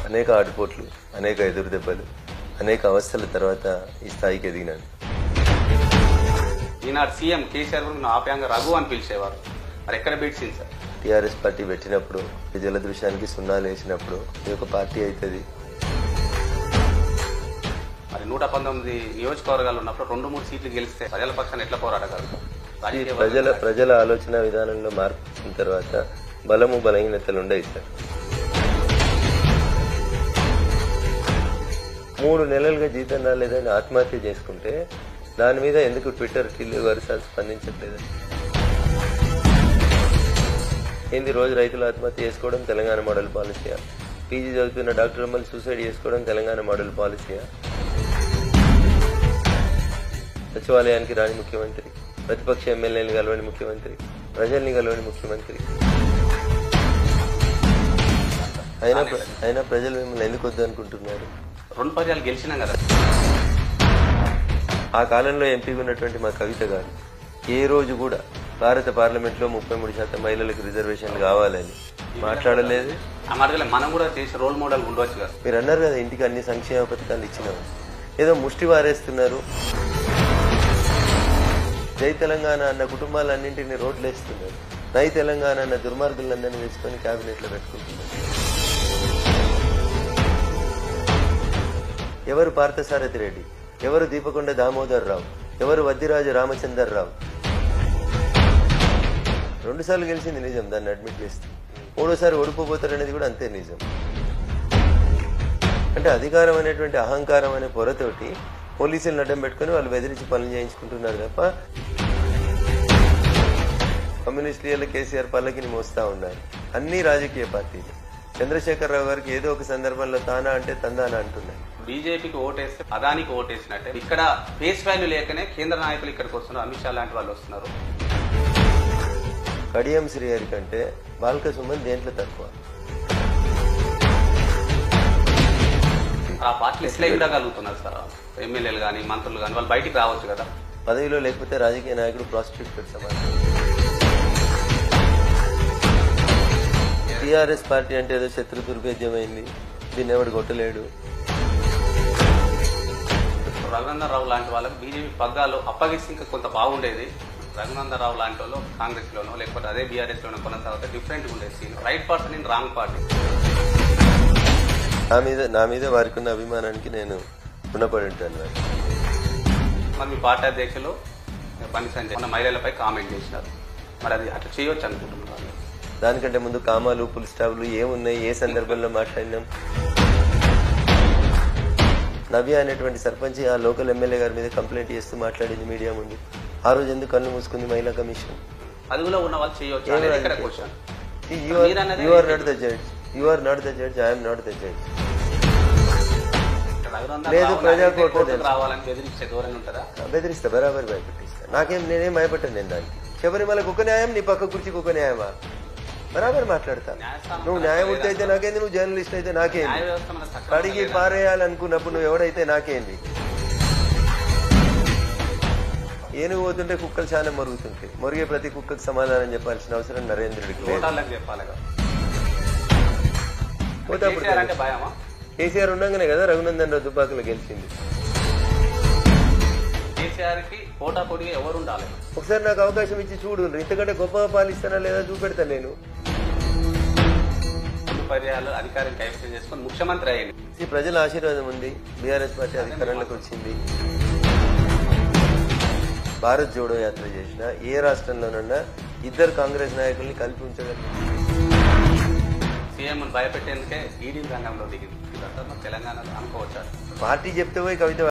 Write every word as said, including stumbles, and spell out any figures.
అనేక ఆటుపోట్లు, అనేక ఎదురు దెబ్బలు, అనేక అవస్థల తర్వాత ఈ స్థాయికి ఎదిగినాను. ఈనాడు సీఎం కేసీఆర్ కూడా ఆప్యాయంగా రఘు అని పిలిచేవారు. మరి ఎక్కడ బెట్టింది సార్? టీఆర్ఎస్ పార్టీ పెట్టినప్పుడు, జలదృశ్యానికి సున్నాలు వేసినప్పుడు ఇది ఒక పార్టీ అవుతుంది. మరి నూట పంతొమ్మిది నియోజకవర్గాలు ఉన్నప్పుడు రెండు మూడు సీట్లు గెలిస్తే ప్రజల పక్షాన్ని ఎట్లా పోరాడగలరు? ప్రజల ప్రజల ఆలోచన విధానంలో మార్పు వచ్చిన తర్వాత బలము బలహీనతలు ఉండవు సార్. మూడు నెలలుగా జీతం రాలేదని ఆత్మహత్య చేసుకుంటే దాని మీద ఎందుకు ట్విట్టర్ టిల్లు వరుస స్పందించట్లేదు? ఏంది రోజు రైతులు ఆత్మహత్య చేసుకోవడం తెలంగాణ మోడల్ పాలసీయా? పీజీ చదువుతున్న డాక్టర్ అమ్మలు సూసైడ్ చేసుకోవడం తెలంగాణ మోడల్ పాలసీయా? సచివాలయానికి రాని ముఖ్యమంత్రి, ప్రతిపక్ష ఎమ్మెల్యేని కలవని ముఖ్యమంత్రి, ప్రజల్ని కలవని ముఖ్యమంత్రి. అయినా అయినా ప్రజలు మిమ్మల్ని ఎందుకు వద్దు అనుకుంటున్నారు? రెండు పర్యాలు గెలిచినాం కదా. ఆ కాలంలో ఎంపీగా ఉన్నటువంటి మా కవిత గారు ఏ రోజు కూడా భారత పార్లమెంట్ లో ముప్పై మూడు శాతం మహిళలకు రిజర్వేషన్లు కావాలని మాట్లాడలేదు. ఆ మధ్యలో మనం కూడా చేసే రోల్ మోడల్ ఉండవచ్చు కదా. మీరు అన్నారు కదా ఇంటికి అన్ని సంక్షేమ పథకాలు ఇచ్చినాము, ఏదో ముష్టి వారేస్తున్నారు. జై తెలంగాణ అన్న కుటుంబాలన్నింటినీ రోడ్లు వేస్తున్నారు. నై తెలంగాణ అన్న దుర్మార్గులందరినీ తెచ్చుకొని కేబినెట్ లో పెట్టుకుంటున్నారు. ఎవరు పార్థసారథి రెడ్డి, ఎవరు దీపకొండ దామోదర్ రావు, ఎవరు వద్దిరాజు రామచందర్ రావు? రెండు సార్లు గెలిచింది నిజం, దాన్ని అడ్మిట్ చేస్తే. మూడోసారి ఓడిపోతారనేది కూడా అంతే నిజం. అంటే అధికారం అనేటువంటి అహంకారం అనే పొరతోటి పోలీసులను అడ్డం పెట్టుకుని వాళ్ళు బెదిరించి పనులు చేయించుకుంటున్నారు తప్ప కమ్యూనిస్టులు కేసీఆర్ పల్లకిని మోస్తా ఉన్నారు. అన్ని రాజకీయ పార్టీలు చంద్రశేఖరరావు గారికి ఏదో ఒక సందర్భంలో తానా అంటే తందానా అంటున్నాయి. బీజేపీకి ఓటేస్తే అదానికి ఓటేసినట్టే. ఇక్కడ ఫేస్ వాల్యూ లేకనే కేంద్ర నాయకులు ఇక్కడికి వస్తున్నారు. అమిత్ షా లాంటి వాళ్ళు వస్తున్నారు. కడియం శ్రీహరి కంటే బాల్క సుమన్ దేంట్లో తక్కువ? ఆ పార్టీలు ఎట్లా ఉండగలుగుతున్నారు సార్? ఎమ్మెల్యేలు కానీ మంత్రులు కానీ వాళ్ళు బయటికి రావచ్చు కదా. పదవిలో లేకపోతే రాజకీయ నాయకుడు ప్రాస్టిట్యూట్ పెట్టి సమానం. టీఆర్ఎస్ పార్టీ అంటే ఏదో శత్రు దుర్భేద్యమైంది, దీన్ని ఎవడు కొట్టలేడు. రఘునందన్ రావు లాంటి వాళ్ళకి బీజేపీ పగ్గాలు అప్పగిస్తే ఇంకా కొంత బాగుండేది. రఘునందన్ రావు లాంటి వాళ్ళు కాంగ్రెస్ లోనో లేకపోతే అదే బీఆర్ఎస్ లోనో కొనసాగితే డిఫరెంట్ ఉండేది scene. Right person in wrong party. నా మీద నా మీద వారికి ఉన్న అభిమానానికి నేను రుణపడి ఉంటాను. మరి మీ పార్టీ అధ్యక్షులు బండి సంజయ్ మన మహిళలపై కామెంట్ చేసినారు. మరి అది అట్లా చేయొచ్చు అనుకుంటున్నారు? దానికంటే ముందు కామాలు పుల్ స్టాప్లు ఏమున్నాయి, ఏ సందర్భంలో మాట్లాడినాం? నవ్య అనేటువంటి సర్పంచ్ ఆ లోకల్ ఎమ్మెల్యే గారి మీద కంప్లైంట్ చేస్తూ మాట్లాడింది మీడియా ముందు. ఆ రోజు ఎందుకు కళ్ళు మూసుకుంది మహిళా కమిషన్? అదుగులో ఉన్న వాళ్ళు చేయొచ్చు. You are not the judge, you are not the judge, I'm not the judge. లేదు ప్రజా కోర్టు రావాలని బెదిరిస్తే దూరంగా ఉంటారా? బెదిరిస్తా, బరాబర్ భయపెట్టిస్తా. నాకేం నేనేం భయపడ్డాను నేను దానికి. శబరిమలకు ఒక న్యాయం, నీ పక్క కుర్చీకి ఒక న్యాయమా? బరాబర్ మాట్లాడతా. నువ్వు న్యాయమూర్తి అయితే నాకేంది, నువ్వు జర్నలిస్ట్ అయితే నాకేంది? కడిగి పారేయాలనుకున్నప్పుడు నువ్వు ఎవడైతే నాకేంది? ఏనుగు పోతుంటే కుక్కలు చాలా మరుగుతుంటాయి. మొరిగే ప్రతి కుక్కకు సమాధానం చెప్పాల్సిన అవసరం నరేంద్రుడికి కేసీఆర్ ఉండగానే కదా రఘునందన్ రావు దుబ్బాకలో గెలిచింది. ఒకసారి నాకు అవకాశం ఇచ్చి చూడు, ఇంతకంటే గొప్పగా పాలిస్తానా లేదా చూపెడతాను నేను. అధికారం కైవసం చేసుకుని ముఖ్యమంత్రి అయ్యింది. ప్రజల ఆశీర్వాదం ఉంది, బీఆర్ఎస్ పార్టీ అధికారంలోకి వచ్చింది. భారత్ జోడో యాత్ర చేసిన ఏ రాష్ట్రంలోనన్నా ఇద్దరు కాంగ్రెస్ నాయకుల్ని కలిపి ఉంచగలిగింది. సీఎం భయపెట్టేందుకే ఈడీ రంగంలో దిగింది. తెలంగాణలో అనుకోవచ్చా? పార్టీ చెప్తే పోయి కవిత